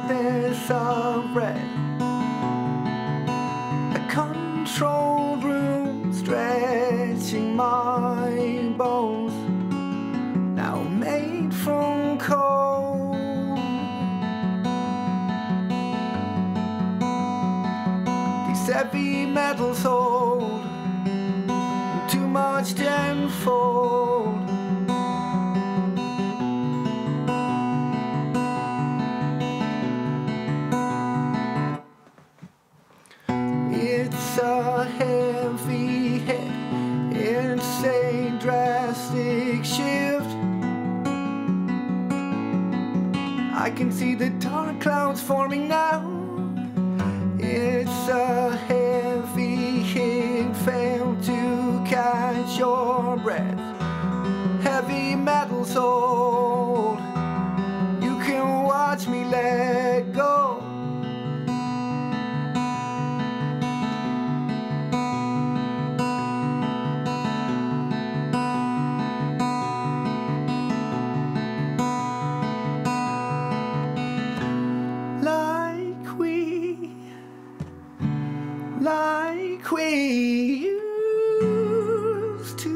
tightness of red. A control room stretching my bones, now made from coal. These heavy metals hold too much to unfold. It's a heavy hit, it's a drastic shift. I can see the dark clouds forming now. It's a heavy hit, fail to catch your breath. Heavy metals hold, you can watch me let go. Like we used to,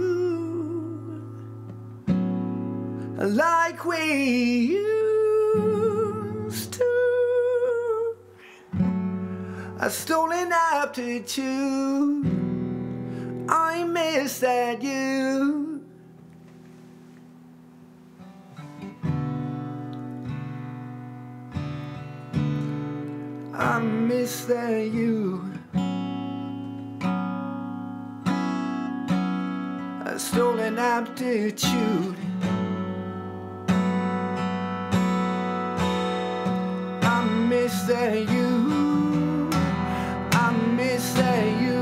like we used to. A stolen aptitude, I miss that you. I miss that you. A stolen aptitude, I miss that you. I miss that you.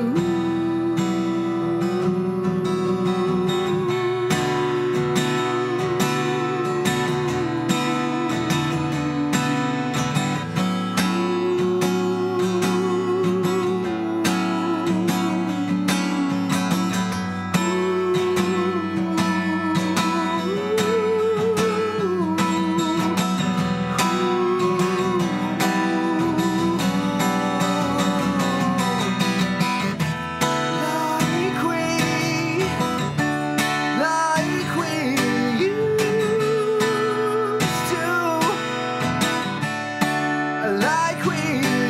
Like we